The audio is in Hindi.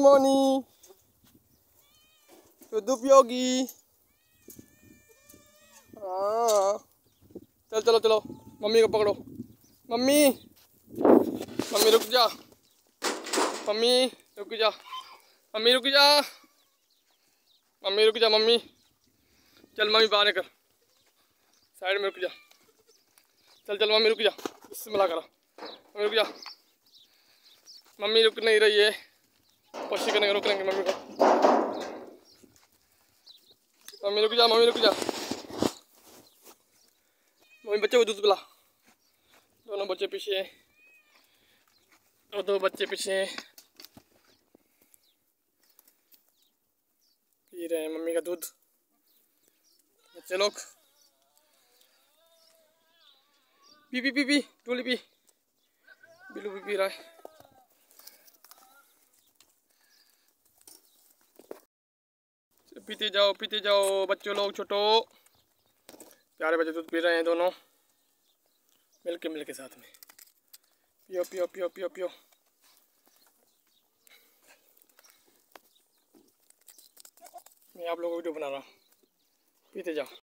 मोनी दूध पियोगी? हाँ चल चलो चलो, मम्मी को पकड़ो। मम्मी मम्मी रुक जा, मम्मी रुक जा, मम्मी रुक जा, मम्मी रुक जा, मम्मी चल, मम्मी बाहर कर, साइड में रुक जा, चल चल मम्मी रुक जा, बिस्मिल्लाह करा, मम्मी रुक जा, मम्मी रुक नहीं रही है, कोशिश करेंगे रोक लेंगे मम्मी को, मम्मी रुक जा, मम्मी रुक जा, मम्मी बच्चे को दूध पिला। दोनों बच्चे पीछे हैं, दो बच्चे पीछे हैं, पी रहे हैं मम्मी का दूध बच्चे लोग। पी पी पी पी टूली पी, बिल्लू भी पी रहा है। पीते जाओ बच्चों लोग, छोटो प्यारे बच्चे दूध पी रहे हैं दोनों मिलके साथ में। पियो पियो पियो पियो पियो। मैं आप लोगों को वीडियो बना रहा हूँ, पीते जाओ।